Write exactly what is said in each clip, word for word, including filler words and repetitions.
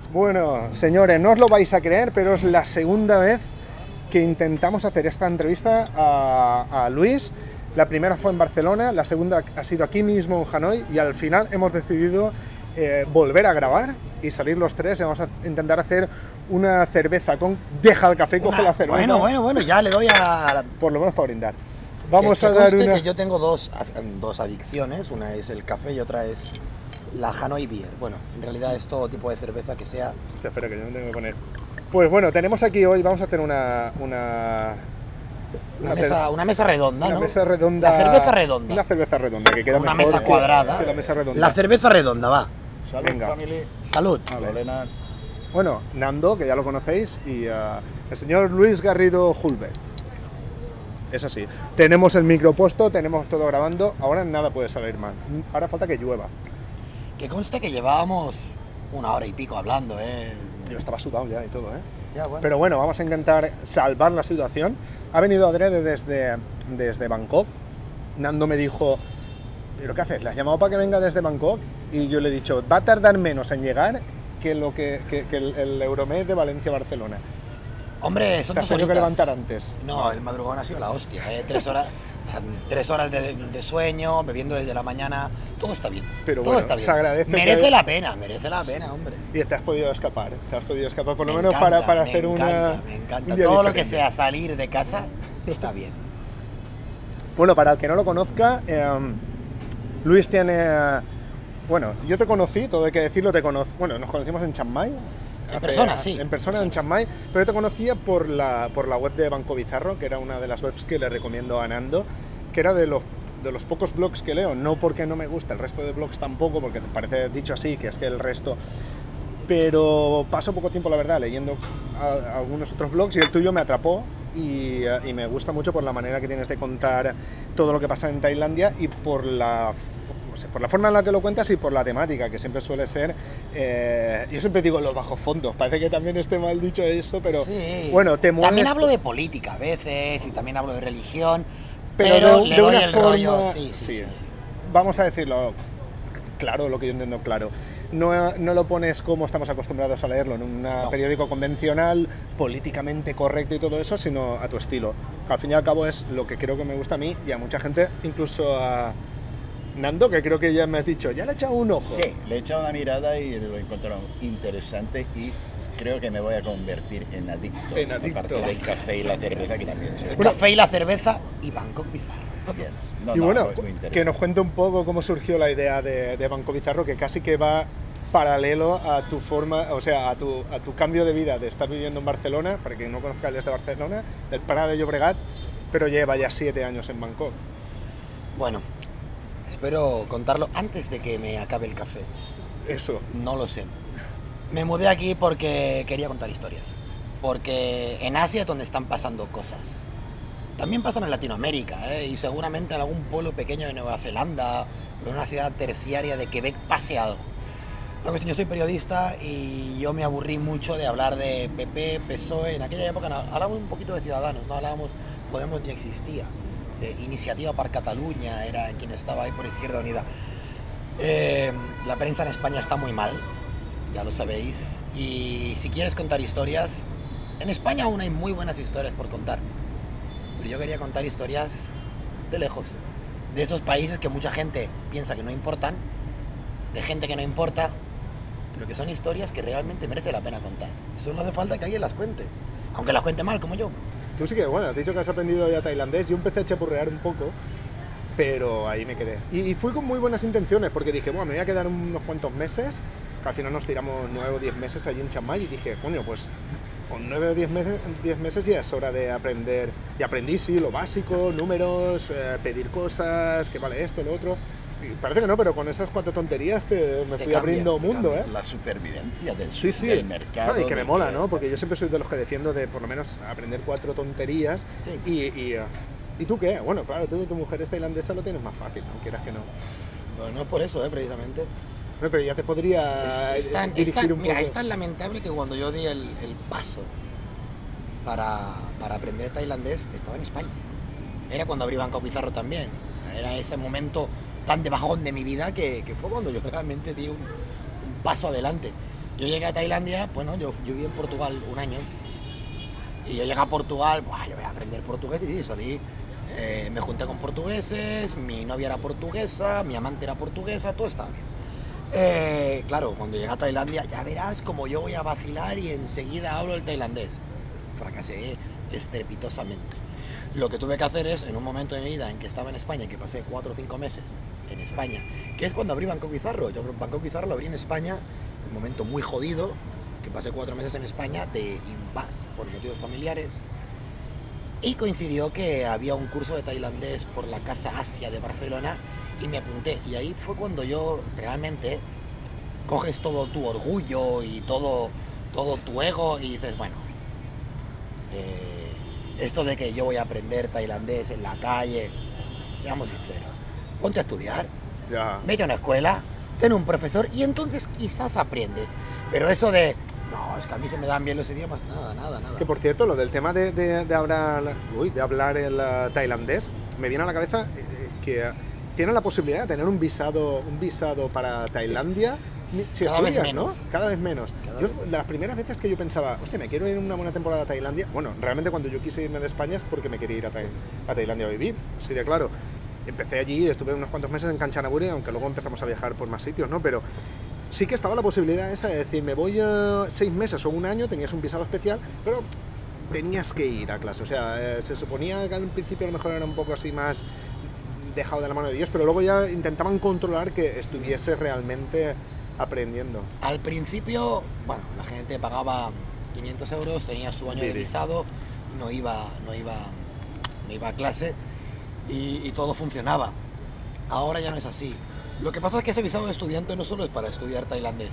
Bueno, señores, no os lo vais a creer, pero es la segunda vez que intentamos hacer esta entrevista a, a Luis. La primera fue en Barcelona, la segunda ha sido aquí mismo en Hanoi y al final hemos decidido eh, volver a grabar y salir los tres y vamos a intentar hacer una cerveza con... Deja el café y coge la cerveza. Bueno, bueno, bueno, ya le doy a... Por lo menos para brindar. Vamos que, a que dar una... que yo tengo dos, dos adicciones, una es el café y otra es la Hanoi Beer. Bueno, en realidad es todo tipo de cerveza que sea... Hostia, espera, que yo me tengo que poner... Pues bueno, tenemos aquí hoy, vamos a hacer una... Una, una, mesa, una mesa redonda, una ¿no? mesa redonda... La cerveza redonda. Una cerveza redonda, que queda una mejor mesa cuadrada. Que la mesa redonda. La cerveza redonda, va. Salud, Venga. family. Salud. Vale. Bueno, Nando, que ya lo conocéis, y uh, el señor Luis Garrido Hulbe. Es así. Tenemos el micro puesto, tenemos todo grabando, ahora nada puede salir mal. Ahora falta que llueva. Que conste que llevábamos una hora y pico hablando, ¿eh? Yo estaba sudado ya y todo, ¿eh? Ya, bueno. Pero bueno, vamos a intentar salvar la situación. Ha venido Adrede desde, desde Bangkok. Nando me dijo, ¿pero qué haces? ¿Le has llamado para que venga desde Bangkok? Y yo le he dicho, va a tardar menos en llegar que, lo que, que, que el, el Euromed de Valencia-Barcelona. Hombre, son Te has dos tenido que horitas. levantar antes. No, el madrugón ha sido la hostia, ¿eh? Tres horas, tres horas de, de sueño, bebiendo desde la mañana, todo está bien. Pero todo bueno, está bien. se agradece merece que- la pena, merece la pena, hombre. Y te has podido escapar, ¿eh? Te has podido escapar por lo Me menos encanta, para, para me hacer encanta, una... Me encanta, un día todo lo que diferente. sea salir de casa está bien. Bueno, para el que no lo conozca, eh, Luis tiene... eh, bueno, yo te conocí, todo hay que decirlo, te conocí... Bueno, nos conocimos en Chiang Mai. En hace- persona, sí. En persona, en Chiang Mai, pero yo te conocía por la, por la web de Banco Bizarro, que era una de las webs que le recomiendo a Nando, que era de los, de los pocos blogs que leo, no porque no me gusta el resto de blogs tampoco, porque te parece dicho así, que es que el resto... Pero paso poco tiempo, la verdad, leyendo a- algunos otros blogs y el tuyo me atrapó y, eh, y me gusta mucho por la manera que tienes de contar todo lo que pasa en Tailandia y por la, fo- o sea, por la forma en la que lo cuentas y por la temática, que siempre suele ser... eh, yo siempre digo los bajos fondos, parece que también esté mal dicho esto, pero Sí. bueno, te mueves... También hablo de política a veces y también hablo de religión, pero, pero, de, le de doy una el forma... rollo. Sí, sí, sí. sí. Vamos a decirlo claro, lo que yo entiendo claro. No, no lo pones como estamos acostumbrados a leerlo, en un No. periódico convencional, políticamente correcto y todo eso, sino a tu estilo. Que al fin y al cabo es lo que creo que me gusta a mí y a mucha gente, incluso a Nando, que creo que ya me has dicho, ya le he echado un ojo. Sí, le he echado una mirada y lo he encontrado interesante y creo que me voy a convertir en adicto. En adicto. Aparte del café y la cerveza que también soy. El Bueno. café y la cerveza y Bangkok Bizarro. Yes. No, Y no, bueno, muy- muy interesante. que nos cuente un poco cómo surgió la idea de, de Banco Bizarro, que casi que va paralelo a tu forma, o sea, a tu, a tu cambio de vida de estar viviendo en Barcelona, para quien no conozca, él es de Barcelona, del Prat de Llobregat, pero lleva ya siete años en Bangkok. Bueno, espero contarlo antes de que me acabe el café. Eso. No lo sé. Me mudé aquí porque quería contar historias. Porque en Asia es donde están pasando cosas. También pasan en Latinoamérica, ¿eh? Y seguramente en algún pueblo pequeño de Nueva Zelanda o en una ciudad terciaria de Quebec pase algo. La cuestión, yo soy periodista y yo me aburrí mucho de hablar de P P, P S O E. En aquella época no, hablábamos un poquito de Ciudadanos, no hablábamos, Podemos ya existía. Eh, Iniciativa per Catalunya era quien estaba ahí por Izquierda Unida. Eh, la prensa en España está muy mal, ya lo sabéis. Y si quieres contar historias, en España aún hay muy buenas historias por contar. Pero yo quería contar historias de lejos, de esos países que mucha gente piensa que no importan, de gente que no importa, pero que son historias que realmente merece la pena contar. Solo hace falta que alguien las cuente, aunque las cuente mal, como yo. Tú sí que, bueno, has dicho que has aprendido ya tailandés, yo empecé a chapurrear un poco, pero ahí me quedé. Y, y fui con muy buenas intenciones, porque dije, bueno, me voy a quedar unos cuantos meses, que al final nos tiramos nueve o diez meses allí en Chiang Mai, y dije, coño, pues con nueve o diez meses, diez meses ya es hora de aprender. Y aprendí, sí, lo básico, números, eh, pedir cosas, que vale esto, lo otro. Y parece que no, pero con esas cuatro tonterías te, me Te fui cambia, abriendo te mundo, cambia. ¿eh? La supervivencia del, Sí, sí. del mercado. No, y que me de mola, que- ¿no? Porque yo siempre soy de los que defiendo de por lo menos aprender cuatro tonterías. Sí. Y, y, eh, ¿y tú qué? Bueno, claro, tú y tu mujer es tailandesa, lo tienes más fácil, no quieras que no. Bueno, no es por eso, ¿eh? Precisamente. No, pero ya te podría Es, es tan, es dirigir tan- un mira, poco. es tan lamentable que cuando yo di el, el paso para, para aprender tailandés, estaba en España. Era cuando abrí Banco Bizarro también. Era ese momento tan de bajón de mi vida que, que fue cuando yo realmente di un, un paso adelante. Yo llegué a Tailandia, bueno, yo, yo viví en Portugal un año. Y yo llegué a Portugal, buah, yo voy a aprender portugués y sí, salí. Eh, me junté con portugueses, mi novia era portuguesa, mi amante era portuguesa, todo estaba bien. Eh, claro, cuando llegué a Tailandia, ya verás como yo voy a vacilar y enseguida hablo el tailandés. Fracasé estrepitosamente. Lo que tuve que hacer es, en un momento de mi vida en que estaba en España, que pasé cuatro o cinco meses en España, que es cuando abrí Bangkok Bizarro. Yo Bangkok Bizarro lo abrí en España, un momento muy jodido, que pasé cuatro meses en España de impas por motivos familiares. Y coincidió que había un curso de tailandés por la Casa Asia de Barcelona y me apunté. Y ahí fue cuando yo realmente coges todo tu orgullo y todo, todo tu ego y dices, bueno, eh, esto de que yo voy a aprender tailandés en la calle, seamos sinceros, ponte a estudiar, Ya. vete a una escuela, ten un profesor y entonces quizás aprendes. Pero eso de, no, es que a mí se me dan bien los idiomas, nada, nada, nada. Que por cierto, lo del tema de, de, de hablar, uy, de hablar el uh, tailandés, me viene a la cabeza eh, que uh, tienen la posibilidad de tener un visado, un visado para Tailandia. Si Cada vez estudias, menos. ¿no? Cada vez menos. Cada Yo, vez de las primeras veces que yo pensaba, hostia, me quiero ir una buena temporada a Tailandia, bueno, realmente cuando yo quise irme de España es porque me quería ir a, Tai- a Tailandia a vivir, así de claro. Empecé allí, estuve unos cuantos meses en Kanchanaburi, aunque luego empezamos a viajar por más sitios, ¿no? Pero sí que estaba la posibilidad esa de decir, me voy a seis meses o un año, tenías un visado especial, pero tenías que ir a clase. O sea, eh, se suponía que al principio a lo mejor era un poco así más dejado de la mano de Dios, pero luego ya intentaban controlar que estuviese realmente aprendiendo. Al principio, bueno, la gente pagaba quinientos euros, tenía su año de Diri. visado, no iba, no iba, no iba a clase y, y todo funcionaba. Ahora ya no es así. Lo que pasa es que ese visado de estudiante no solo es para estudiar tailandés,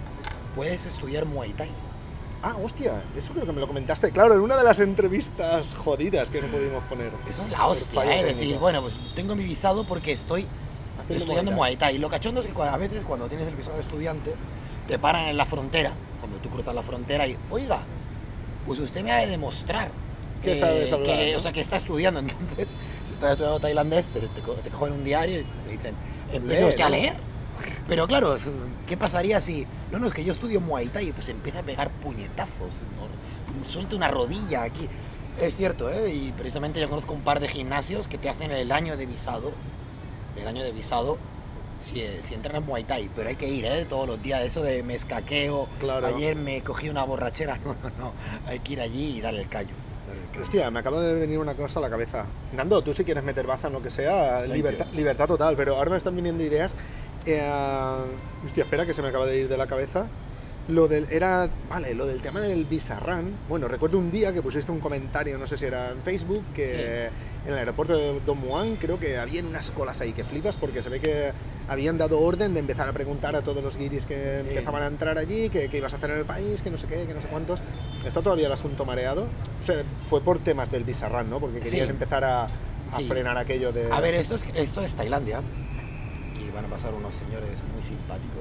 puedes estudiar Muay Thai. Ah, hostia, eso creo que me lo comentaste, claro, en una de las entrevistas jodidas que no pudimos poner. Eso es la Por hostia, fallo ¿eh? técnico. Decir, bueno, pues tengo mi visado porque estoy Haciendo estudiando Muay Muay Thai. Y lo cachondo es que cua- a veces cuando tienes el visado de estudiante, te paran en la frontera, cuando tú cruzas la frontera y, oiga, pues usted me ha de demostrar Que sabes hablar, que, ¿no? o sea, que está estudiando. Entonces, si estás estudiando tailandés, te, te, co- te cogen un diario y te dicen, ¿empieza Lee, usted a ¿no? leer? Pero claro, ¿qué pasaría si, no, no, es que yo estudio Muay Thai y pues empieza a pegar puñetazos, ¿no? Suelta una rodilla aquí? Es cierto, ¿eh? Y precisamente yo conozco un par de gimnasios que te hacen el año de visado, el año de visado, si, si entran en Muay Thai, pero hay que ir, ¿eh? Todos los días, eso de me escaqueo, Claro. ayer me cogí una borrachera, no, no, no, hay que ir allí y darle el callo. darle el callo. Hostia, me acaba de venir una cosa a la cabeza. Nando, tú si quieres meter baza en lo que sea, Thank libertad, you. libertad total, pero ahora me están viniendo ideas. Eh, hostia, espera que se me acaba de ir de la cabeza. Lo del, era, vale, lo del tema del Visa Run. Bueno, recuerdo un día que pusiste un comentario, no sé si era en Facebook, que en el aeropuerto de Don Muang creo que había unas colas ahí que flipas porque se ve que habían dado orden de empezar a preguntar a todos los guiris que empezaban a entrar allí, que, que ibas a hacer en el país, que no sé qué, que no sé cuántos. Está todavía el asunto mareado. O sea, fue por temas del Visa Run, ¿no? Porque querían Sí. empezar a, a Sí. frenar aquello de... A ver, esto es, esto es Tailandia. Aquí van a pasar unos señores muy simpáticos.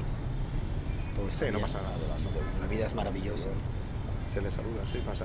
Todo está Sí, no bien. pasa nada. La vida es maravillosa. Se le saluda, sí pasa.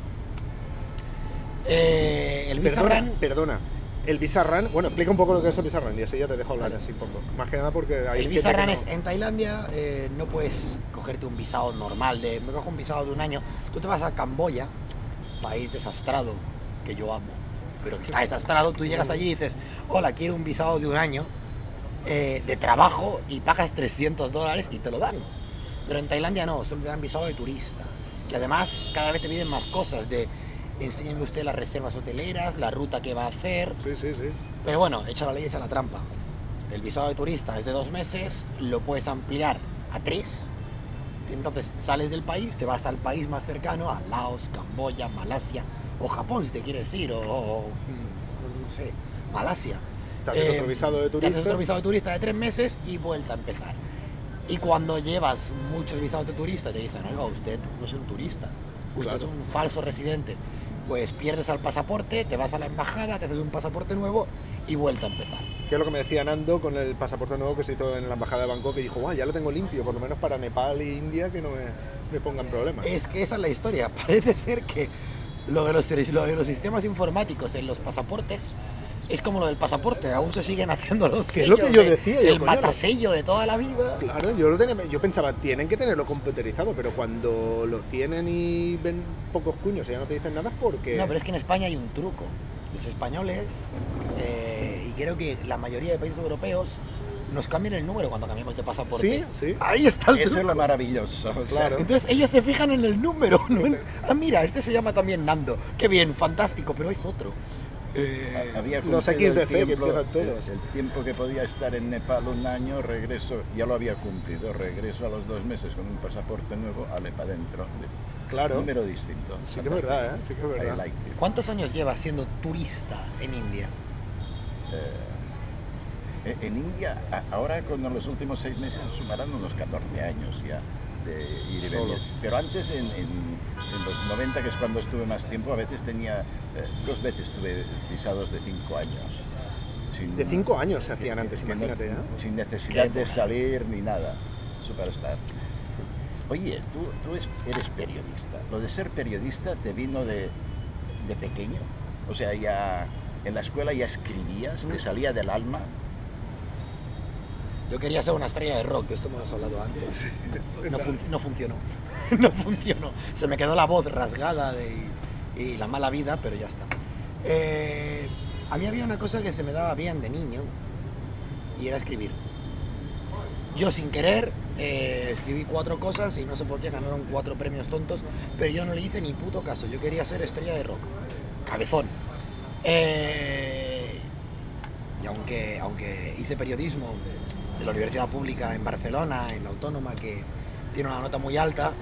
Eh, el Visa Perdona, Run, perdona. El Visa Run, bueno, explica un poco lo que es el Visa Run y así ya te dejo hablar Vale. así un poco. Más que nada porque hay el gente Visa que Run no- es en Tailandia, eh, no puedes cogerte un visado normal de, me cojo un visado de un año. Tú te vas a Camboya, país desastrado que yo amo, pero que está desastrado. Tú llegas allí y dices, hola, quiero un visado de un año eh, de trabajo y pagas trescientos dólares y te lo dan. Pero en Tailandia no, solo te dan visado de turista. Que además cada vez te piden más cosas de enséñeme usted las reservas hoteleras, la ruta que va a hacer. Sí, sí, sí. Pero bueno, echa la ley, echa la trampa. El visado de turista es de dos meses, lo puedes ampliar a tres. Entonces sales del país, te vas al país más cercano, a Laos, Camboya, Malasia o Japón si te quieres ir, o, o, mm, no sé, Malasia. Te haces Eh, otro visado de Te haces turista. otro visado de turista de tres meses y vuelta a empezar. Y cuando llevas muchos visados de turista te dicen, oiga, usted no es un turista, usted Claro. es un falso residente. Pues pierdes el pasaporte, te vas a la embajada, te haces un pasaporte nuevo y vuelta a empezar. Que es lo que me decía Nando con el pasaporte nuevo que se hizo en la embajada de Bangkok, que dijo, guau, ya lo tengo limpio, por lo menos para Nepal e India, que no me, me pongan problemas. Es que esa es la historia. Parece ser que lo de los, lo de los sistemas informáticos en los pasaportes Es como lo del pasaporte, aún se siguen haciendo los Que es lo sellos que yo de- decía, yo, el coño, matasello de toda la vida. Claro, yo, lo tenía- yo pensaba, tienen que tenerlo computerizado, pero cuando lo tienen y ven pocos cuños y ya no te dicen nada es porque... No, pero es que en España hay un truco. Los españoles, eh, y creo que la mayoría de países europeos, nos cambian el número cuando cambiamos de pasaporte. Sí, sí. Ahí está el Eso es truco. lo maravilloso. o sea, Claro. Entonces ellos se fijan en el número. ¿No? Ah, mira, este se llama también Nando. Qué bien, fantástico, pero es otro. Eh, Había los cumplido X D el C que tiempo- empiezan todos. El, el tiempo que podía estar en Nepal un año, regreso, ya lo había cumplido, regreso a los dos meses con un pasaporte nuevo, ale para adentro. Claro. Número distinto. Sí que es verdad, ¿eh? Sí que es verdad. I like it. ¿Cuántos años llevas siendo turista en India? Eh, en India, a- ahora con los últimos seis meses sumarán unos catorce años ya de ir y Solo. venir. Pero antes, en, en- en los noventa, que es cuando estuve más tiempo, a veces tenía, eh, dos veces tuve visados de cinco años. Sin- De cinco años se hacían que- antes, que no- imagínate, ¿eh? Sin necesidad Qué de época. salir ni nada. Superstar. Oye, tú, tú es- eres periodista. ¿Lo de ser periodista te vino de, de pequeño? O sea, ya en la escuela ya escribías, te salía del alma. Yo quería ser una estrella de rock, de esto hemos hablado antes. No, fun- no funcionó. No funcionó. Se me quedó la voz rasgada de, y la mala vida, pero ya está. Eh, a mí había una cosa que se me daba bien de niño y era escribir. Yo sin querer eh, escribí cuatro cosas y no sé por qué ganaron cuatro premios tontos, pero yo no le hice ni puto caso. Yo quería ser estrella de rock. Cabezón. Eh, y aunque, aunque hice periodismo de la Universidad Pública en Barcelona, en la Autónoma, que tiene una nota muy alta,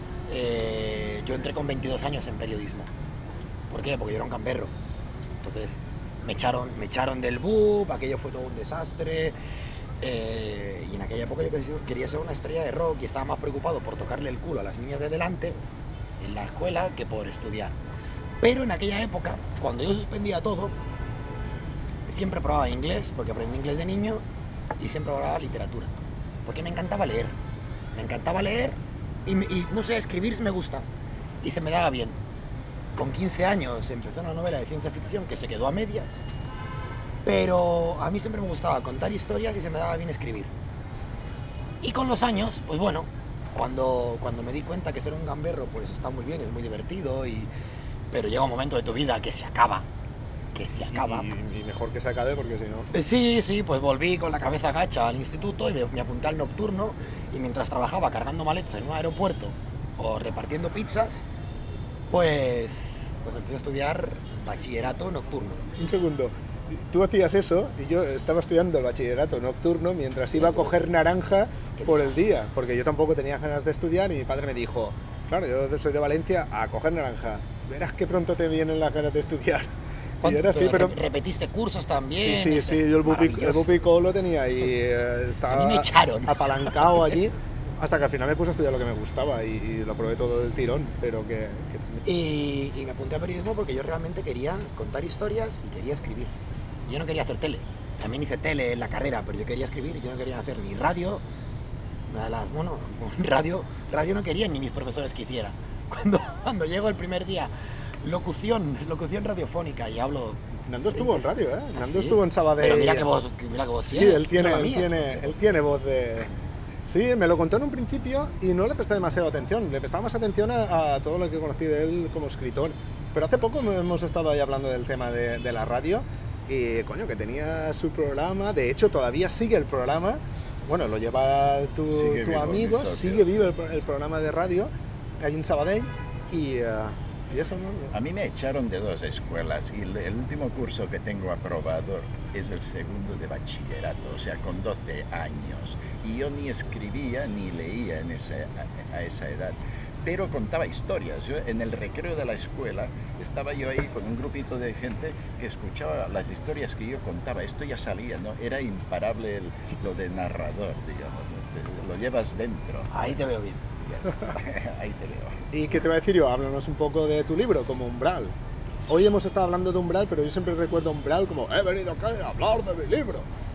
eh, yo entré con veintidós años en periodismo. ¿Por qué? Porque yo era un gamberro. Entonces me echaron, me echaron del B U P, aquello fue todo un desastre. eh, y en aquella época yo quería ser una estrella de rock y estaba más preocupado por tocarle el culo a las niñas de delante en la escuela que por estudiar. Pero en aquella época, cuando yo suspendía todo, siempre probaba inglés, porque aprendí inglés de niño, y siempre probaba literatura, porque me encantaba leer. Me encantaba leer y, me- y no sé, escribir me gusta y se me daba bien. Con quince años empezó una novela de ciencia ficción que se quedó a medias, pero a mí siempre me gustaba contar historias y se me daba bien escribir. Y con los años, pues bueno, cuando, cuando me di cuenta que ser un gamberro pues está muy bien, es muy divertido, y, pero llega un momento de tu vida que se acaba, que se acaba. Y, y mejor que se acabe porque si no... Eh, Sí, sí, pues volví con la cabeza gacha al instituto y me, me apunté al nocturno, y mientras trabajaba cargando maletas en un aeropuerto o repartiendo pizzas, pues, pues empecé a estudiar bachillerato nocturno. Un segundo. Tú hacías eso y yo estaba estudiando el bachillerato nocturno mientras iba a coger naranja ¿Qué por el dices? día, porque yo tampoco tenía ganas de estudiar y mi padre me dijo, claro, yo soy de Valencia, a coger naranja. Verás que pronto te vienen las ganas de estudiar. Y ¿Cuánto- era así, pero pero... re- ¿Repetiste cursos también? Sí, sí, Es- sí, es yo el Bupi, el maravilloso. Bupico lo tenía ahí, eh, estaba A mí me echaron. apalancado allí, hasta que al final me puse a estudiar lo que me gustaba y, y lo probé todo del tirón, pero que... que- Y, y me apunté a periodismo porque yo realmente quería contar historias y quería escribir. Yo no quería hacer tele. También hice tele en la carrera, pero yo quería escribir. Yo no quería hacer ni radio. la- la- bueno, radio, radio no querían ni mis profesores que hiciera. Cuando, cuando llego el primer día, locución, locución radiofónica, y hablo... Nando estuvo en radio, ¿eh? ¿Ah, Nando sí? estuvo en Sabadell. Pero mira que voz, que- mira que voz Sí, tiene. él tiene, no la él mía. tiene, él tiene voz de... Sí, me lo contó en un principio y no le presté demasiada atención. Le prestaba más atención a, a todo lo que conocí de él como escritor. Pero hace poco hemos estado ahí hablando del tema de, de la radio y, coño, que tenía su programa. De hecho, todavía sigue el programa. Bueno, lo lleva tu, Sigue tu vivo, amigo, mi socio, sigue sí. vivo el, pro- el programa de radio ahí en Sabadell y, eh, y eso, ¿no? A mí me echaron de dos escuelas y el, el último curso que tengo aprobado es el segundo de bachillerato, o sea, con doce años. Y yo ni escribía ni leía en esa, a, a esa edad, pero contaba historias. Yo, en el recreo de la escuela estaba yo ahí con un grupito de gente que escuchaba las historias que yo contaba. Esto ya salía, ¿no? Era imparable el- lo de narrador, digamos, ¿no? Lo llevas dentro. Ahí te veo bien. Ya está. Ahí te veo. ¿Y qué te voy a decir yo? Háblanos un poco de tu libro, como Umbral. Hoy hemos estado hablando de Umbral, pero yo siempre recuerdo Umbral como he venido acá a hablar de mi libro.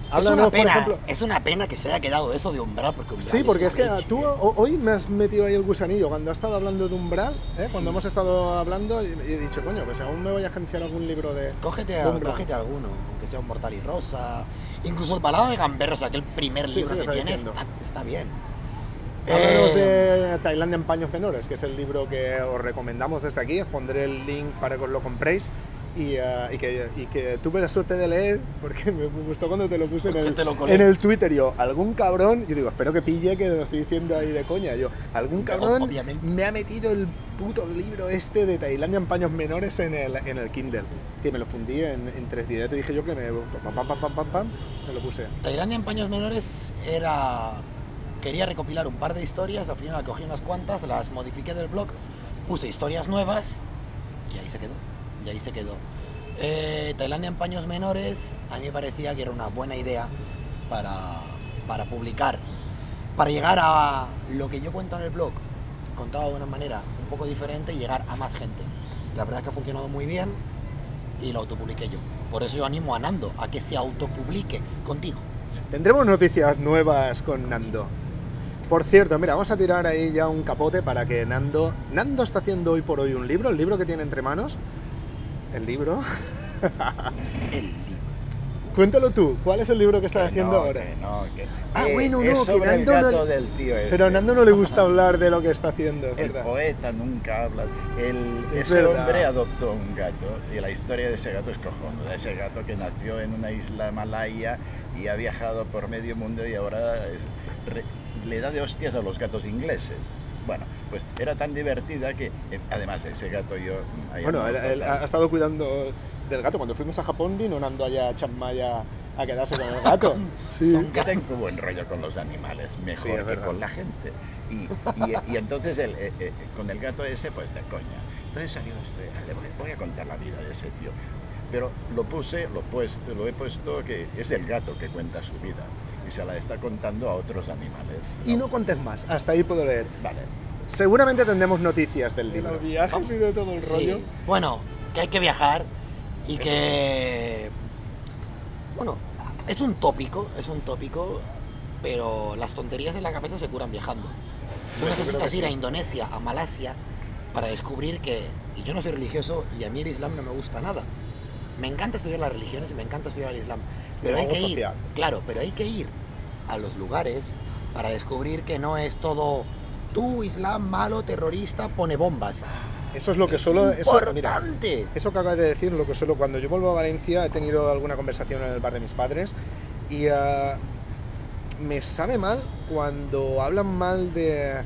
Háblanos, una por pena, ejemplo... es una pena que se haya quedado eso de Umbral, porque Umbral Sí, porque es una que leche, tú ¿eh? ho- hoy me has metido ahí el gusanillo cuando has estado hablando de Umbral, ¿eh? Cuando Sí. hemos estado hablando y y he dicho, coño, pues aún me voy a agenciar algún libro de, Cógete, de a- Umbral. cógete alguno, aunque sea un Mortal y Rosa, incluso el Balado de Gamberro, o sea, aquel primer Sí, libro sí, que está tienes, diciendo. está, está bien. Háblanos Eh, de Tailandia en paños menores, que es el libro que os recomendamos desde aquí. Os pondré el link para que os lo compréis y, uh, y, que, y que tuve la suerte de leer, porque me gustó cuando te lo puse en Porque el, te lo colé. en el Twitter. Yo, algún cabrón, yo digo, espero que pille que lo estoy diciendo ahí de coña. Yo, algún No, cabrón obviamente. me ha metido el puto libro este de Tailandia en paños menores en el, en el Kindle, que me lo fundí en, en tres días. Te dije yo que me, pam, pam, pam, pam, pam, pam, me lo puse. Tailandia en paños menores era... Quería recopilar un par de historias, al final cogí unas cuantas, las modifiqué del blog, puse historias nuevas y ahí se quedó, y ahí se quedó. Eh, Tailandia en paños menores, a mí me parecía que era una buena idea para, para publicar, para llegar a lo que yo cuento en el blog, contado de una manera un poco diferente y llegar a más gente. La verdad es que ha funcionado muy bien y lo autopubliqué yo. Por eso yo animo a Nando a que se autopublique contigo. Tendremos noticias nuevas con Nando. Por cierto, mira, vamos a tirar ahí ya un capote para que Nando... Nando está haciendo hoy por hoy un libro, el libro que tiene entre manos. El libro. El libro. Cuéntalo tú, ¿cuál es el libro que estás Que haciendo no, ahora? que no, que- Ah, eh, bueno, es no, que sobre el Nando no gato le- del tío ese. Pero a Nando no le gusta hablar de lo que está haciendo, es El verdad. poeta nunca habla. El, Es ese verdad. hombre adoptó un gato y la historia de ese gato es cojonuda. Ese gato que nació en una isla malaya y ha viajado por medio mundo y ahora es- re- le da de hostias a los gatos ingleses. Bueno, pues era tan divertida que, eh, además, ese gato yo... mm, ahí Bueno, amo él, él total. ha estado cuidando del gato. Cuando fuimos a Japón vino Nando allá a Chiang Mai a, a quedarse con el gato. Sí. Son Yo tengo buen rollo con los animales, mejor Sí, es que verdad. con la gente. Y, y- y entonces el, eh, eh, con el gato ese, pues de coña. Entonces salió este, "Ah, le voy, voy a contar la vida de ese tío". Pero lo puse, lo, pues, lo he puesto que es el gato que cuenta su vida y se la está contando a otros animales. Y no contes más, hasta ahí puedo leer. Vale. Seguramente tendremos noticias del De libro. los viajes y de todo el Sí. rollo. Bueno, que hay que viajar y que... Bueno, es un tópico, es un tópico, pero las tonterías en la cabeza se curan viajando. Tú Yo creo necesitas que ir a sí. Indonesia, a Malasia, para descubrir que... Y yo no soy religioso y a mí el Islam no me gusta nada. Me encanta estudiar las religiones y me encanta estudiar el Islam. Pero Es hay algo que ir, social. claro, pero hay que ir a los lugares para descubrir que no es todo tú, Islam, malo, terrorista, pone bombas. Eso es lo que Es solo... Eso, mira, importante. eso que acabas de decir, lo que solo cuando yo vuelvo a Valencia he tenido alguna conversación en el bar de mis padres y ah, me sabe mal cuando hablan mal de,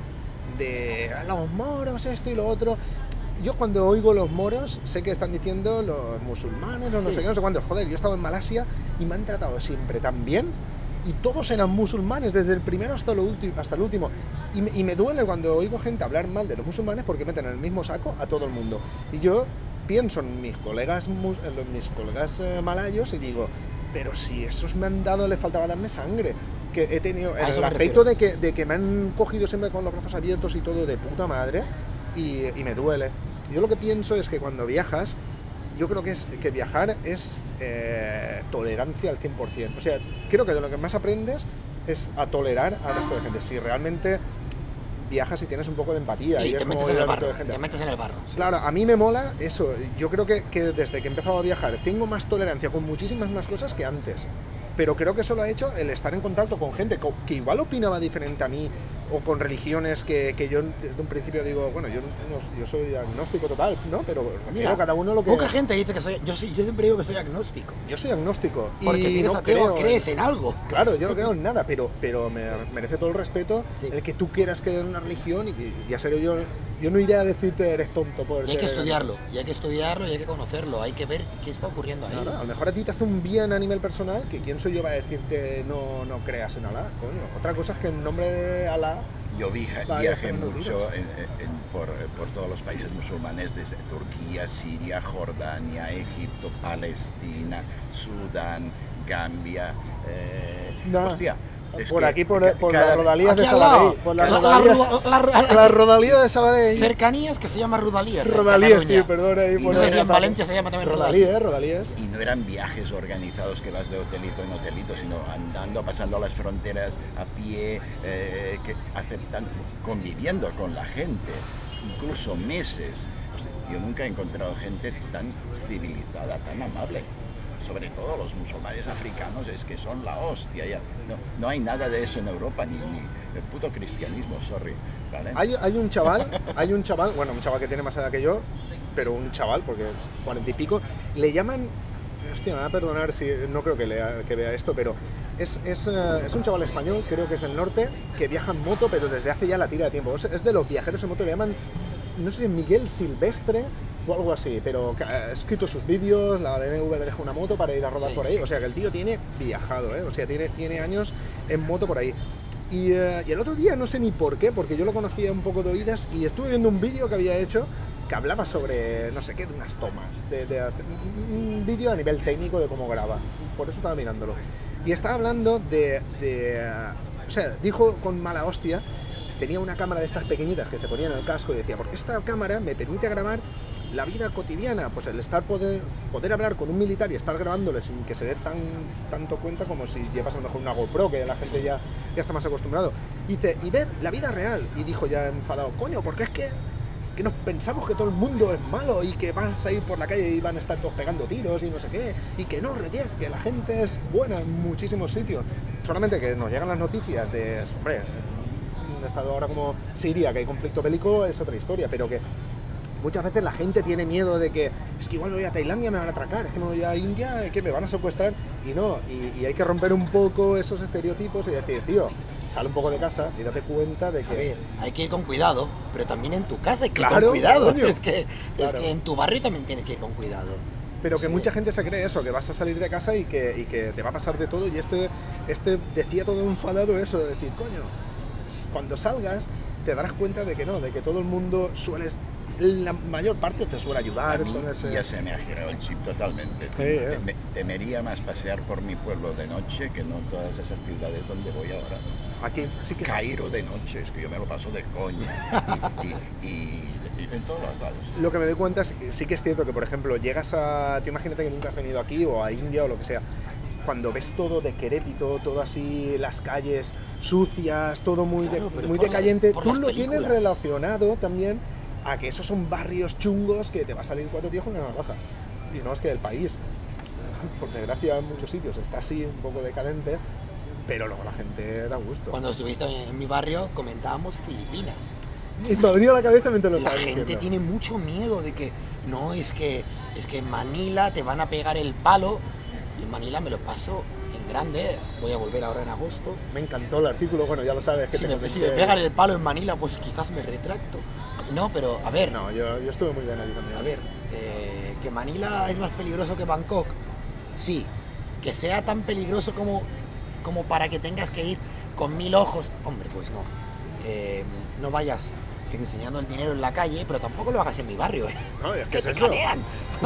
de "Ah, los moros, esto y lo otro". Yo cuando oigo los moros sé que están diciendo los musulmanes o no Sí. sé qué, no sé cuántos. Joder, yo he estado en Malasia y me han tratado siempre tan bien y todos eran musulmanes desde el primero hasta, lo ulti- hasta el último. Y me, y me duele cuando oigo gente hablar mal de los musulmanes porque meten en el mismo saco a todo el mundo. Y yo pienso en mis colegas, mus- en los- mis colegas eh, malayos y digo, pero si esos me han dado, le faltaba darme sangre. Que he tenido A en eso el me aspecto refiero. de que, de que me han cogido siempre con los brazos abiertos y todo de puta madre y, y me duele. Yo lo que pienso es que cuando viajas, yo creo que, es, que viajar es eh, tolerancia al cien por cien. O sea, creo que de lo que más aprendes es a tolerar al resto de gente. Si realmente viajas y tienes un poco de empatía y Sí, es te como metes ir en el al resto barro, de gente. te metes en el barro. sí. Claro, a mí me mola eso. Yo creo que, que desde que he empezado a viajar tengo más tolerancia con muchísimas más cosas que antes. Pero creo que eso lo ha hecho el estar en contacto con gente co- que igual opinaba diferente a mí o con religiones que, que yo desde un principio digo, bueno, yo, no- yo soy agnóstico total, ¿no? Pero Mira, cada uno lo que... Poca gente dice que soy... Yo, sí, yo siempre digo que soy agnóstico. Yo soy agnóstico. Porque y si eres no ateo, creo, crees en algo. Claro, yo no creo en nada, pero, pero me merece todo el respeto Sí. el que tú quieras creer en una religión y que ya seré yo. Yo no iré a decirte eres tonto por Y hay que ser- estudiarlo, y hay que estudiarlo, y hay que conocerlo, hay que ver qué está ocurriendo ahí. Claro, a lo mejor a ti te hace un bien a nivel personal, que quién soy yo para decirte no, no creas en Alá, coño. Otra cosa es que en nombre de Alá, Yo via- Vaya, viajé Fernando mucho Tiros. en- en- por, por todos los países musulmanes, desde Turquía, Siria, Jordania, Egipto, Palestina, Sudán, Gambia. eh, Nah. Hostia, Es por que aquí, por, ca- por cada- las rodalías Aquí de al lado. Sabadell. Por las La- la- rodalías, la- la- la- las rodalías de Sabadell. Cercanías que se llama Rodalías. en Rodalías, sí, Cataluña. perdón. Ahí Y por no sé ahí si en la- Valencia se llama también Rodalías, Rodalías. Y no eran viajes organizados que vas de hotelito en hotelito, sino andando, pasando las fronteras a pie, eh, que aceptando, conviviendo con la gente, incluso meses. O sea, yo nunca he encontrado gente tan civilizada, tan amable. Sobre todo los musulmanes africanos, es que son la hostia. Ya. No, no hay nada de eso en Europa, ni, ni el puto cristianismo, sorry. ¿vale? Hay, hay un chaval, hay un chaval, bueno, un chaval que tiene más edad que yo, pero un chaval, porque es cuarenta y pico, le llaman, hostia, me va a perdonar si no creo que, lea, que vea esto, pero es, es, uh, es un chaval español, creo que es del norte, que viaja en moto, pero desde hace ya la tira de tiempo. Es, es de los viajeros en moto, le llaman, no sé si Miguel Silvestre o algo así, pero que ha escrito sus vídeos, la B M W le deja una moto para ir a rodar Sí. por ahí, o sea que el tío tiene viajado, ¿eh? O sea, tiene, tiene años en moto por ahí. Y, uh, y el otro día, no sé ni por qué, porque yo lo conocía un poco de oídas, y estuve viendo un vídeo que había hecho que hablaba sobre, no sé qué, de unas tomas, de, de hacer un vídeo a nivel técnico de cómo graba, por eso estaba mirándolo. Y estaba hablando de, de uh, o sea, dijo con mala hostia, tenía una cámara de estas pequeñitas que se ponían en el casco y decía, porque esta cámara me permite grabar la vida cotidiana, pues el estar poder, poder hablar con un militar y estar grabándole sin que se dé tan, tanto cuenta como si llevas a lo mejor una GoPro, que la gente ya, ya está más acostumbrado. Y dice, y ver la vida real. Y dijo ya enfadado, coño, porque es que, que nos pensamos que todo el mundo es malo y que vas a ir por la calle y van a estar todos pegando tiros y no sé qué, y que no, retiene, que la gente es buena en muchísimos sitios. Solamente que nos llegan las noticias de, hombre, un estado ahora como Siria, que hay conflicto bélico, es otra historia, pero que muchas veces la gente tiene miedo de que es que igual me voy a Tailandia, me van a atracar, es que me voy a India, que me van a secuestrar, y no, y, y hay que romper un poco esos estereotipos y decir, tío, sal un poco de casa y date cuenta de que... A ver, hay que ir con cuidado, pero también en tu casa hay que ir Claro, con cuidado. coño. Es que, Claro. es que en tu barrio también tienes que ir con cuidado. Pero que Sí. mucha gente se cree eso, que vas a salir de casa y que, y que te va a pasar de todo, y este, este decía todo enfadado eso, de decir, coño, cuando salgas te darás cuenta de que no, de que todo el mundo suele, la mayor parte te suele A ayudar. mí suele ser- ya se me ha girado el chip totalmente. Sí, eh. Teme- Temería más pasear por mi pueblo de noche que no todas esas ciudades donde voy ahora. Aquí sí que... Cairo de noche, es que yo me lo paso de coña. Y, y- y- y en todos los lados. Lo que me doy cuenta es que sí que es cierto que, por ejemplo, llegas a... Tú imagínate que nunca has venido aquí o a India o lo que sea. Cuando ves todo decrépito, todo así, las calles sucias, todo muy, Claro, de- pero muy por las- decayente, por tú las lo tienes películas. relacionado también a que esos son barrios chungos que te va a salir cuatro tíos con una navaja. Y no es que el país, por desgracia, en muchos sitios está así, un poco decadente, pero luego la gente da gusto. Cuando estuviste en mi barrio comentábamos Filipinas. Y me ha venido a la cabeza mientras lo La estaba gente diciendo. tiene mucho miedo de que no, es que es que en Manila te van a pegar el palo. Y en Manila me lo paso en grande. Voy a volver ahora en agosto. Me encantó el artículo, bueno, ya lo sabes. Que Si te me, si comenté- me pegan el palo en Manila, pues quizás me retracto. No, pero a ver, No, yo, yo estuve muy bien allí también. a ver, eh, que Manila es más peligroso que Bangkok. Sí, que sea tan peligroso como, como para que tengas que ir con mil ojos. Hombre, pues no. Eh, no vayas enseñando el dinero en la calle, pero tampoco lo hagas en mi barrio. ¿eh? No, es que que es te eso. canean.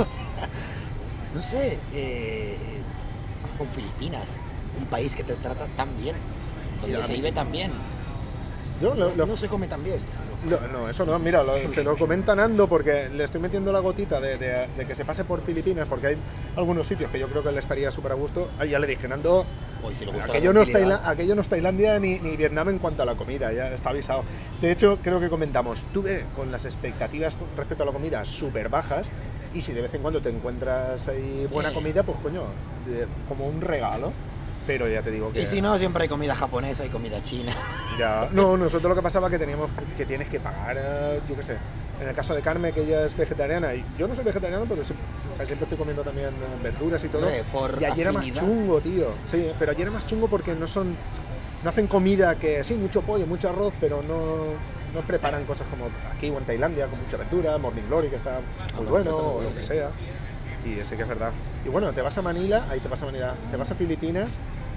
No sé, eh, con Filipinas, un país que te trata tan bien, donde Mira, a se mí- vive tan bien, Yo lo, lo- no se come tan bien. lo- no, eso no, mira, lo- se lo comenta Nando porque le estoy metiendo la gotita de, de- de que se pase por Filipinas, porque hay algunos sitios que yo creo que le estaría súper a gusto. Ah, ya le dije, Nando, Hoy si le gusta la aquello no, es tranquilidad. Taila- aquello no es Tailandia ni, ni Vietnam en cuanto a la comida, ya está avisado. De hecho, creo que comentamos, tuve con las expectativas con respecto a la comida súper bajas, y si de vez en cuando te encuentras ahí buena Sí. comida, pues coño, de- como un regalo. Pero ya te digo que... Y si no, siempre hay comida japonesa y comida china. Ya, no, nosotros lo que pasaba que teníamos que tienes que pagar, eh, yo qué sé, en el caso de Carmen, que ella es vegetariana, y yo no soy vegetariano, pero siempre, siempre estoy comiendo también eh, verduras y todo, Hombre, por y allí era más afinidad. chungo, tío, sí, pero allí era más chungo porque no son, no hacen comida que, sí, mucho pollo, mucho arroz, pero no, no preparan cosas como aquí o en Tailandia, con mucha verdura, Morning Glory, que está muy Morning bueno, Glory está muy o bueno, lo que sí. sea, y sí que es verdad. Y bueno, te vas a Manila, ahí te vas a Manila, te vas a Filipinas,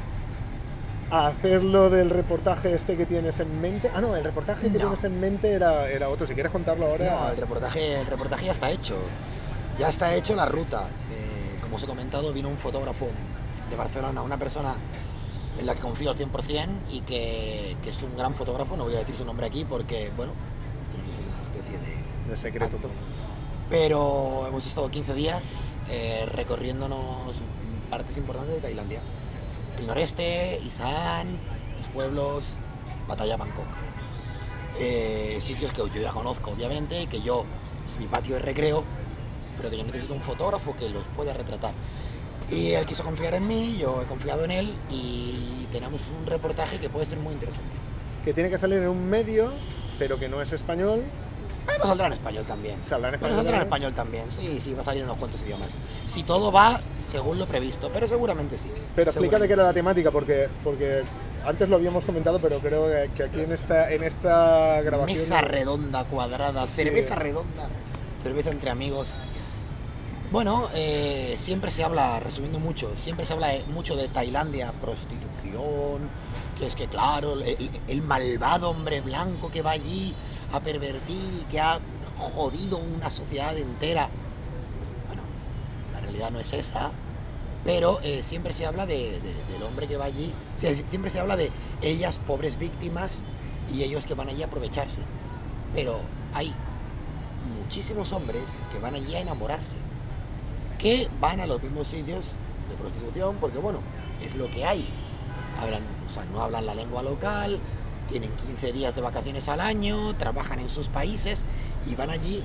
a hacer lo del reportaje este que tienes en mente. Ah, no, el reportaje que No. tienes en mente era, era otro. Si quieres contarlo ahora. No, el reportaje, el reportaje ya está hecho. Ya está hecho la ruta. Eh, como os he comentado, vino un fotógrafo de Barcelona, una persona en la que confío al cien por cien y que, que es un gran fotógrafo, no voy a decir su nombre aquí porque, bueno, es una especie de... De secreto. acto. Pero hemos estado quince días eh, recorriéndonos partes importantes de Tailandia. El noreste, Isan, los pueblos, Pattaya, Bangkok. Eh, sitios que yo ya conozco, obviamente, y que yo, es mi patio de recreo, pero que yo necesito un fotógrafo que los pueda retratar. Y él quiso confiar en mí, yo he confiado en él y tenemos un reportaje que puede ser muy interesante. Que tiene que salir en un medio, pero que no es español. Pero saldrá en español también. ¿Saldrá en Pero español saldrá en también? español también, sí, sí, va a salir en unos cuantos idiomas. Si todo va según lo previsto, pero seguramente sí. Pero explícate qué era la Seguramente temática, porque, porque antes lo habíamos comentado, pero creo que- que aquí en esta, en esta sí. grabación... Mesa redonda, cuadrada, Sí. cerveza redonda, cerveza entre amigos. Bueno, eh, siempre se habla, resumiendo mucho, siempre se habla de- mucho de Tailandia, prostitución, que es que claro, el, el malvado hombre blanco que va allí a pervertir y que ha jodido una sociedad entera. Bueno, la realidad no es esa, pero eh, siempre se habla de, de- del hombre que va allí, o sea, siempre se habla de ellas, pobres víctimas, y ellos que van allí a aprovecharse. Pero hay muchísimos hombres que van allí a enamorarse, que van a los mismos sitios de prostitución, porque bueno, es lo que hay. Hablan, o sea, no hablan la lengua local, tienen quince días de vacaciones al año, trabajan en sus países y van allí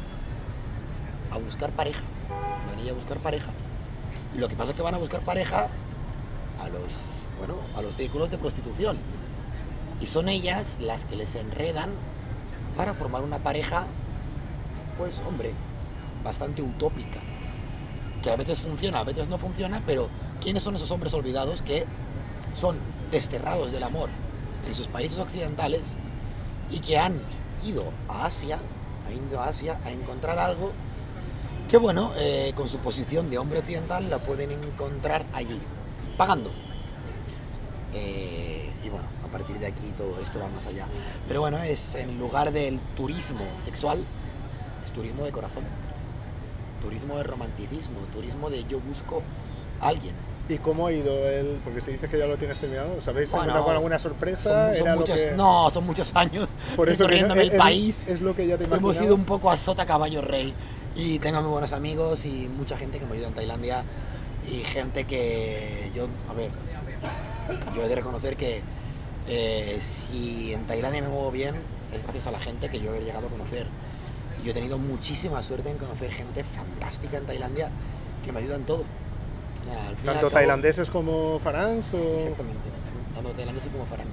a buscar pareja. Van allí a buscar pareja. Lo que pasa es que van a buscar pareja a los, bueno, a los círculos de prostitución. Y son ellas las que les enredan para formar una pareja, pues hombre, bastante utópica. Que a veces funciona, a veces no funciona, pero ¿quiénes son esos hombres olvidados que son desterrados del amor en sus países occidentales y que han ido a Asia, han ido a Asia a encontrar algo que, bueno, eh, con su posición de hombre occidental la pueden encontrar allí, pagando? Eh, y bueno, a partir de aquí todo esto va más allá. Pero bueno, es en lugar del turismo sexual, es turismo de corazón. Turismo de romanticismo, turismo de yo busco a alguien. ¿Y cómo ha ido él? Porque si dices que ya lo tienes terminado, ¿sabéis Bueno, encontrado con alguna sorpresa? Son, son ¿Era lo muchos, que- No, son muchos años Por eso que recorriéndome es- el es- país. Es lo que ya te Hemos imaginabas. ido un poco a sota caballo rey y tengo muy buenos amigos y mucha gente que me ayuda en Tailandia y gente que yo, a ver, yo he de reconocer que eh, si en Tailandia me muevo bien es gracias a la gente que yo he llegado a conocer. Yo he tenido muchísima suerte en conocer gente fantástica en Tailandia que me ayuda en todo. O sea, al fin y al ¿Tanto cabo- tailandeses como farangs? O... Exactamente, tanto tailandeses como farangs.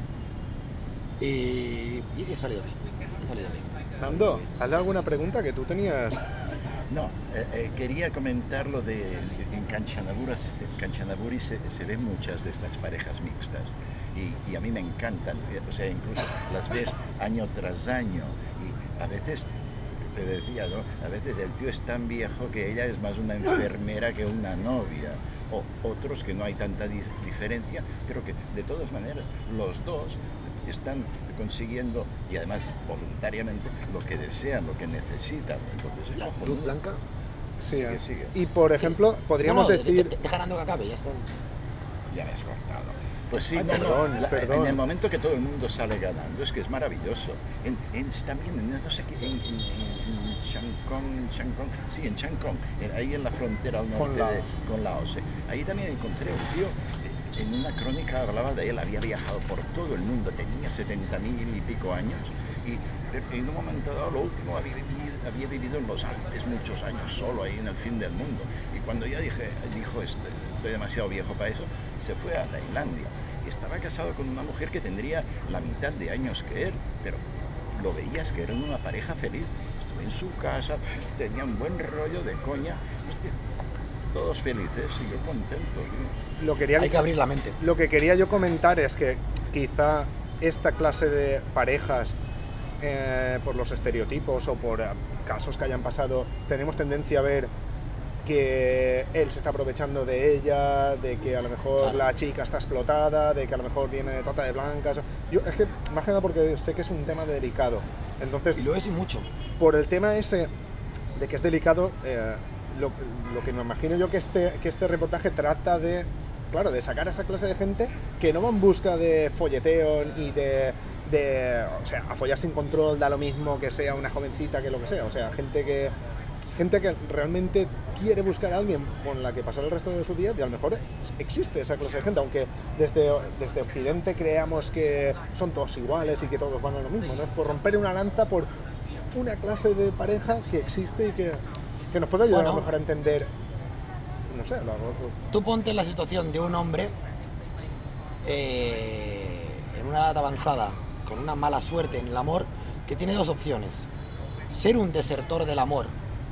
Y, y ha salido bien, ha salido bien. Nando, hazle alguna pregunta que tú tenías. No, eh, eh, quería comentar lo de, en Kanchanaburi, en Kanchanaburi se, se ven muchas de estas parejas mixtas y, y a mí me encantan, eh, o sea, incluso las ves año tras año y a veces, te decía, ¿no? A veces el tío es tan viejo que ella es más una enfermera que una novia, o otros que no hay tanta dis- diferencia, pero que de todas maneras los dos están consiguiendo, y además voluntariamente, lo que desean, lo que necesitan. Entonces, La ojo, luz ¿no? blanca. Sí. Sigue, sigue. Y por ejemplo, podríamos No, no, decir... de- de- Deja Nando que acabe, ya está. Ya me has cortado. Pues sí, Ay, no, no, perdón, la- perdón. en el momento que todo el mundo sale ganando, es que es maravilloso. En, en- también, en, no sé qué, en, en, en Chiang Chiang sí, en Chiang Kong, en- ahí en la frontera al Con norte de- Laos. con Laos. eh. Ahí también encontré un tío, eh, en una crónica hablaba de él, había viajado por todo el mundo, tenía setenta mil y pico años, y pero en un momento dado, lo último, había vivido, había vivido en los Alpes muchos años, solo ahí en el fin del mundo. Y cuando ya dije, dijo, este, estoy demasiado viejo para eso, se fue a Tailandia. Y estaba casado con una mujer que tendría la mitad de años que él, pero lo veías que eran una pareja feliz. Estuve en su casa, tenía un buen rollo de coña, hostia, todos felices y yo contento. Tío. Lo, quería, Hay que abrir la mente. lo que quería yo comentar es que quizá esta clase de parejas, eh, por los estereotipos o por eh, casos que hayan pasado, tenemos tendencia a ver que él se está aprovechando de ella, de que a lo mejor Claro. la chica está explotada, de que a lo mejor viene de trata de blancas. Yo es que, más que nada porque sé que es un tema delicado. Entonces, Y lo es y mucho. por el tema ese de que es delicado, eh, lo, lo que me imagino yo que este, que este reportaje trata de claro, de sacar a esa clase de gente que no va en busca de folleteo y de, de, o sea, a follar sin control da lo mismo que sea una jovencita que lo que sea, o sea, gente que, gente que realmente quiere buscar a alguien con la que pasar el resto de su día y a lo mejor existe esa clase de gente, aunque desde, desde Occidente creamos que son todos iguales y que todos van a lo mismo, ¿no? Es por romper una lanza por una clase de pareja que existe y que, que nos puede ayudar bueno, a lo mejor a entender, no sé, lo hago. Tú ponte en la situación de un hombre eh, en una edad avanzada, con una mala suerte en el amor, que tiene dos opciones: ser un desertor del amor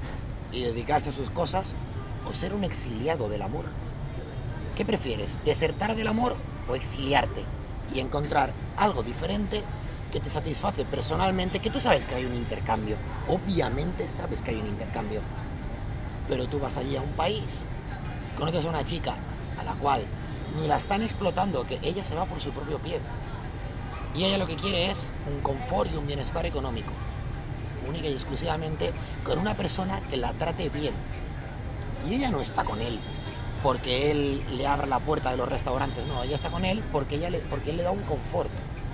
y dedicarse a sus cosas, o ser un exiliado del amor. ¿Qué prefieres? ¿Desertar del amor o exiliarte y encontrar algo diferente que te satisface personalmente? Que tú sabes que hay un intercambio, obviamente sabes que hay un intercambio, pero tú vas allí a un país, conoces a una chica a la cual ni la están explotando, que ella se va por su propio pie, y ella lo que quiere es un confort y un bienestar económico, única y exclusivamente con una persona que la trate bien, y ella no está con él porque él le abra la puerta de los restaurantes, no, ella está con él porque, ella le, porque él le da un confort,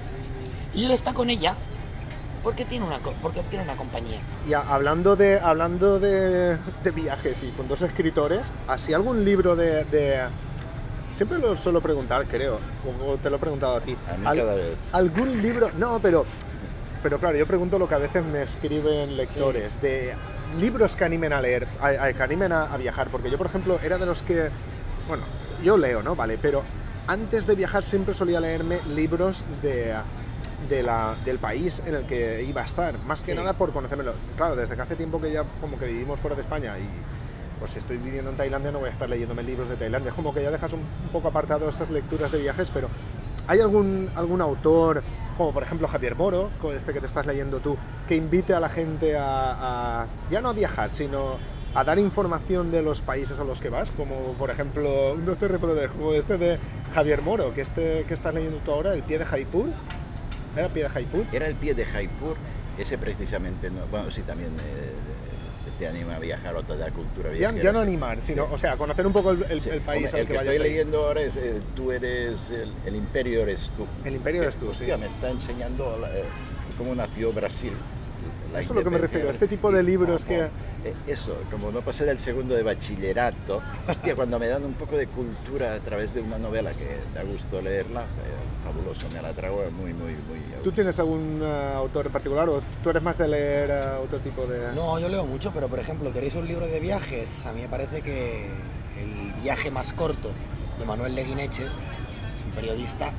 y él está con ella porque tiene una, porque obtiene una compañía. Y a, hablando de hablando de, de viajes y con dos escritores, ¿así algún libro de, de... Siempre lo suelo preguntar, creo, como te lo he preguntado a ti. A mí Al, cada vez. ¿Algún libro? No, pero... Pero claro, yo pregunto lo que a veces me escriben lectores, sí. de libros que animen a leer, a, a, que animen a, a viajar, porque yo, por ejemplo, era de los que... Bueno, yo leo, ¿no? Vale, pero antes de viajar siempre solía leerme libros de... De la, del país en el que iba a estar, más que sí. nada por conocérmelo. Claro, desde que hace tiempo que ya como que vivimos fuera de España y pues si estoy viviendo en Tailandia no voy a estar leyéndome libros de Tailandia, es como que ya dejas un, un poco apartado esas lecturas de viajes, pero ¿hay algún, algún autor, como por ejemplo Javier Moro, con este que te estás leyendo tú, que invite a la gente a, a ya no a viajar, sino a dar información de los países a los que vas, como por ejemplo, no te recuerdo, como este de Javier Moro, que, este, que estás leyendo tú ahora, El pie de Jaipur? ¿Era el pie de Jaipur? Era el pie de Jaipur, ese precisamente, no, bueno, sí, también eh, te anima a viajar a toda la cultura viajera. Ya, ya no animar, sino, sí. o sea, conocer un poco el, el, sí. el país Hombre, al que, que vayas. El que estoy ahí. leyendo ahora es eh, Tú eres, el, el imperio eres tú. El imperio eres tú, hostia, sí. Me está enseñando eh, cómo nació Brasil. Eso es lo que me refiero, este tipo de libros como, que... Eh, eso, como no pasé del segundo de bachillerato, hostia, cuando me dan un poco de cultura a través de una novela que da gusto leerla, eh, fabuloso, me la trago muy, muy, muy... ¿Tú tienes algún uh, autor en particular o tú eres más de leer uh, otro tipo de...? No, yo leo mucho, pero por ejemplo, ¿queréis un libro de viajes? A mí me parece que El viaje más corto de Manuel Leguineche, es un periodista.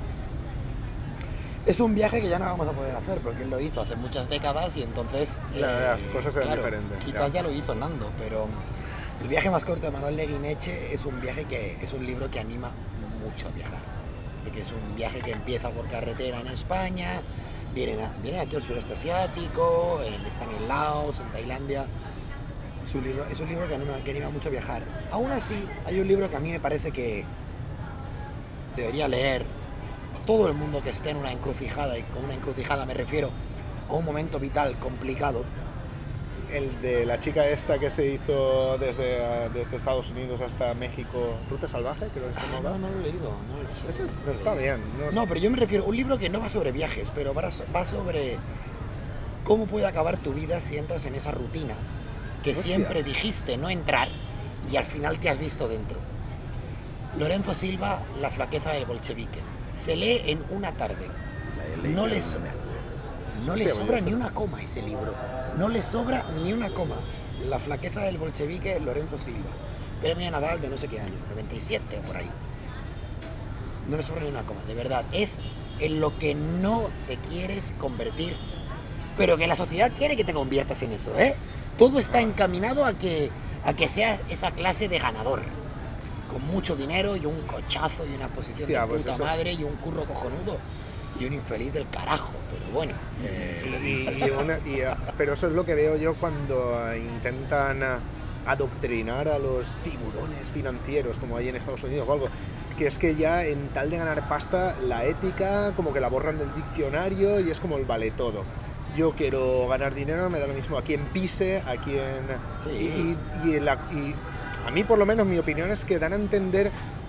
Es un viaje que ya no vamos a poder hacer porque él lo hizo hace muchas décadas y entonces... Ya, eh, las cosas eran claro, diferentes. Quizás ya. ya lo hizo Nando, pero El viaje más corto de Manuel Leguineche es un viaje que es un libro que anima mucho a viajar. Porque es un viaje que empieza por carretera en España, vienen, a, vienen aquí al sureste asiático, en, están en Laos, en Tailandia. Es un libro, es un libro que, anima, que anima mucho a viajar. Aún así, hay un libro que a mí me parece que debería leer todo el mundo que esté en una encrucijada, y con una encrucijada me refiero a un momento vital complicado. El de la chica esta que se hizo desde, desde Estados Unidos hasta México, Ruta Salvaje, creo que se llama. Ah, no, no lo he leído. No, lo sé, Ese, no pero está bien. No, no, pero yo me refiero a un libro que no va sobre viajes, pero va, va sobre cómo puede acabar tu vida si entras en esa rutina que Hostia. siempre dijiste no entrar y al final te has visto dentro. Lorenzo Silva, La flaqueza del bolchevique. Se lee en una tarde. No le, so no le sobra ni una coma ese libro. No le sobra ni una coma. La flaqueza del bolchevique, Lorenzo Silva. Premio Nadal de no sé qué año, noventa y siete o por ahí. No le sobra ni una coma, de verdad. Es en lo que no te quieres convertir, pero que la sociedad quiere que te conviertas en eso, ¿eh? Todo está encaminado a que, a que seas esa clase de ganador. Con mucho dinero y un cochazo y una posición Hostia, de puta pues madre y un curro cojonudo y un infeliz del carajo, pero bueno. Eh, y, y una, y, pero eso es lo que veo yo cuando intentan adoctrinar a los tiburones financieros, como hay en Estados Unidos o algo, que es que ya en tal de ganar pasta, la ética como que la borran del diccionario y es como el vale todo. Yo quiero ganar dinero, me da lo mismo a quien pise, a quien... Sí. Y, y, y, la, y a mí por lo menos mi opinión es que dan a entender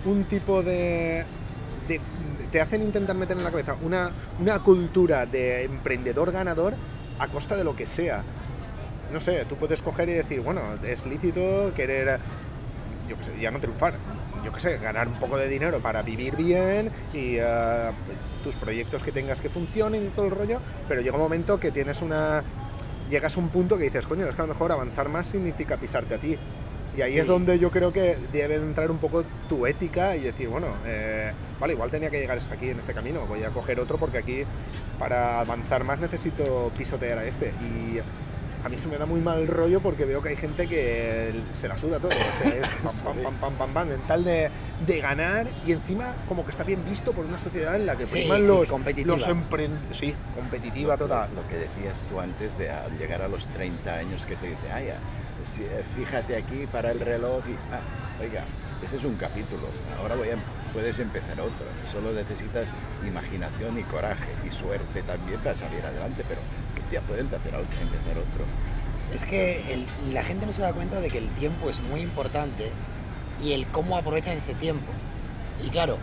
un tipo de, de... te hacen intentar meter en la cabeza una, una cultura de emprendedor ganador a costa de lo que sea. No sé, tú puedes coger y decir, bueno, es lícito querer, yo qué sé, ya no triunfar, yo qué sé, ganar un poco de dinero para vivir bien y uh, tus proyectos que tengas que funcionen y todo el rollo, pero llega un momento que tienes una... llegas a un punto que dices, coño, es que a lo mejor avanzar más significa pisarte a ti. Y ahí sí. Es donde yo creo que debe entrar un poco tu ética y decir, bueno, eh, vale, igual tenía que llegar hasta aquí en este camino, voy a coger otro porque aquí para avanzar más necesito pisotear a este. Y a mí se me da muy mal rollo porque veo que hay gente que se la suda todo, o sea, es pam, pam, pam, pam, pam, pam, mental de, de ganar y encima como que está bien visto por una sociedad en la que priman sí, los, sí, competitiva. los emprendedores. Sí, competitiva lo, total. Lo, lo que decías tú antes de al llegar a los treinta años que te dice, ah, ya, si, fíjate aquí para el reloj y, ah, oiga, ese es un capítulo, ahora voy a, puedes empezar otro, solo necesitas imaginación y coraje y suerte también para salir adelante, pero ya pueden hacer otro, empezar otro. Es que el, la gente no se da cuenta de que el tiempo es muy importante y el cómo aprovechas ese tiempo. Y claro,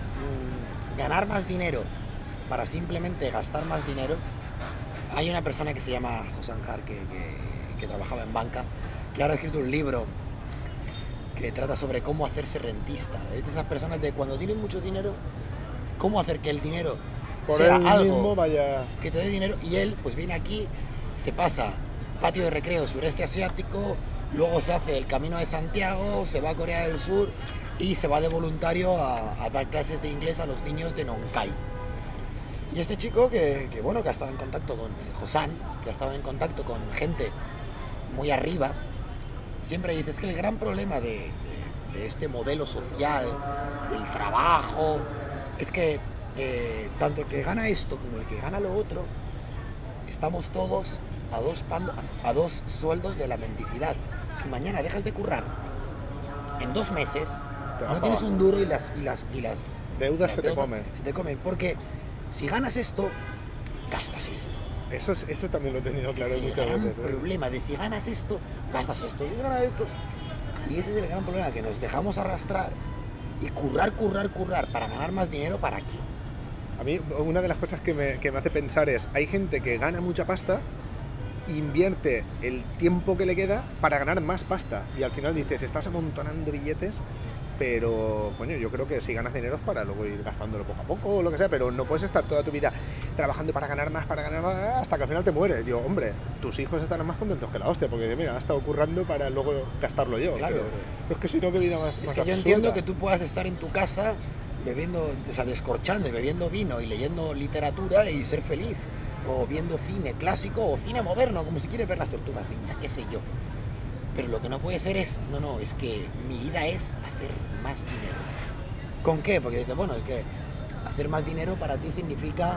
mmm, ganar más dinero para simplemente gastar más dinero. Hay una persona que se llama José Anjar que, que, que trabajaba en banca, que ahora ha escrito un libro que trata sobre cómo hacerse rentista. Es de esas personas de cuando tienen mucho dinero, cómo hacer que el dinero por sea él algo mismo vaya... que te dé dinero. Y él pues viene aquí, se pasa patio de recreo sureste asiático, luego se hace el Camino de Santiago, se va a Corea del Sur y se va de voluntario a, a dar clases de inglés a los niños de Nong Khai. Y este chico que, que bueno, que ha estado en contacto con Josan, que ha estado en contacto con gente muy arriba, siempre dice, es que el gran problema de, de, de este modelo social, del trabajo, es que eh, tanto el que gana esto como el que gana lo otro, estamos todos a dos, pando, a dos sueldos de la mendicidad. Si mañana dejas de currar, en dos meses, no tienes un duro y las, y las, y las deudas las se deudas te comen. Se te comen, porque si ganas esto, gastas esto. Eso, es, eso también lo he tenido claro es muchas el gran veces. ¿eh? problema de si ganas esto, gastas esto. Si ganas esto. Y ese es el gran problema, que nos dejamos arrastrar y currar, currar, currar para ganar más dinero, ¿para qué? A mí una de las cosas que me, que me hace pensar es, hay gente que gana mucha pasta, invierte el tiempo que le queda para ganar más pasta y al final dices, estás amontonando billetes, pero coño, yo creo que si ganas dinero es para luego ir gastándolo poco a poco o lo que sea, pero no puedes estar toda tu vida trabajando para ganar más, para ganar más, hasta que al final te mueres. Yo, hombre, tus hijos estarán más contentos que la hostia, porque mira, han estado currando para luego gastarlo yo. Claro, pero, pero es que si no, qué vida más, es más que absurda. Yo entiendo que tú puedas estar en tu casa bebiendo, o sea, descorchando y bebiendo vino y leyendo literatura y ser feliz, o viendo cine clásico o cine moderno, como si quieres ver las tortugas ninja, qué sé yo. Pero lo que no puede ser es, no, no, es que mi vida es hacer más dinero. ¿Con qué? Porque dices, bueno, es que hacer más dinero para ti significa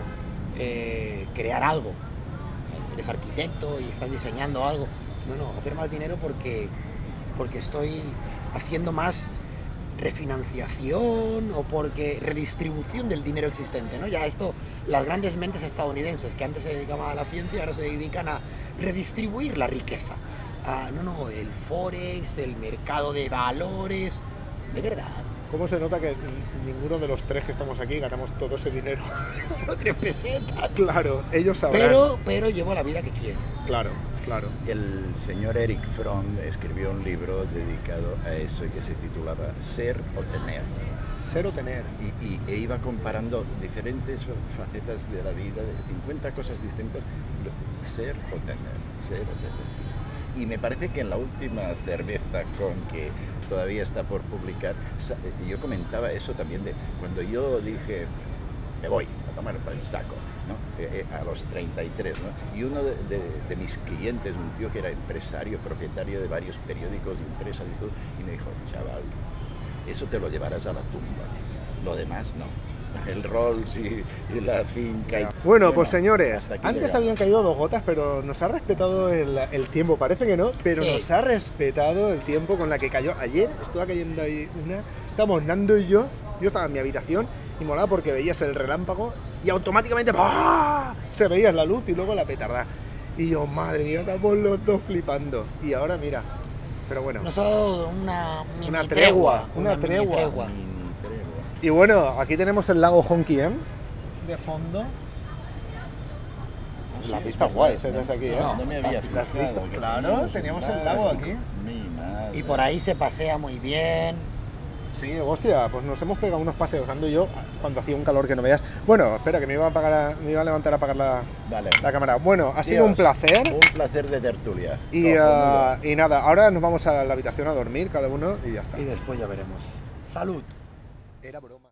eh, crear algo. Eres arquitecto y estás diseñando algo. No, no, hacer más dinero porque, porque estoy haciendo más refinanciación o porque redistribución del dinero existente, ¿no? Ya esto, las grandes mentes estadounidenses que antes se dedicaban a la ciencia ahora se dedican a redistribuir la riqueza. Ah, no, no, el forex, el mercado de valores, de verdad. ¿Cómo se nota que ninguno de los tres que estamos aquí ganamos todo ese dinero? Tres pesetas. Claro, ellos sabrán. Pero, pero llevo la vida que quiero. Claro, claro. El señor Eric Fromm escribió un libro dedicado a eso y que se titulaba Ser o Tener. Ser o tener. Y, y e iba comparando diferentes facetas de la vida, de cincuenta cosas distintas. Ser o tener, ser o tener. Y me parece que en la última cerveza con que todavía está por publicar, yo comentaba eso también de cuando yo dije, me voy a tomar el saco, ¿no? A los treinta y tres, ¿no? Y uno de, de, de mis clientes, un tío que era empresario, propietario de varios periódicos y empresas y todo, y me dijo, chaval, eso te lo llevarás a la tumba, lo demás no. El Rolls y, y la finca. Y... Bueno, bueno, pues señores, antes llegamos. Habían caído dos gotas, pero nos ha respetado el, el tiempo. Parece que no, pero sí. Nos ha respetado el tiempo con la que cayó. Ayer estaba cayendo ahí una... Estábamos Nando y yo, yo estaba en mi habitación y molaba porque veías el relámpago y automáticamente ¡ah! Se veía la luz y luego la petarda. Y yo, madre mía, estamos los dos flipando. Y ahora mira, pero bueno. Nos ha dado una, una tregua, una, una tregua. tregua. Y bueno, aquí tenemos el lago Honkien de fondo. La vista guay, ¿eh? Desde aquí, ¿eh? No, no me había Fantástico. ¿Has fijado visto? que Claro, teníamos el lago aquí. Mi madre. Y por ahí se pasea muy bien. Sí, hostia, pues nos hemos pegado unos paseos, ando yo cuando hacía un calor que no veas. Bueno, espera, que me iba a, apagar a, me iba a levantar a apagar la, Vale. la cámara. Bueno, ha sido Dios, un placer. Un placer de tertulia. Y, Cojonudo. uh, y nada, ahora nos vamos a la habitación a dormir cada uno y ya está. Y después ya veremos. ¡Salud! Era broma.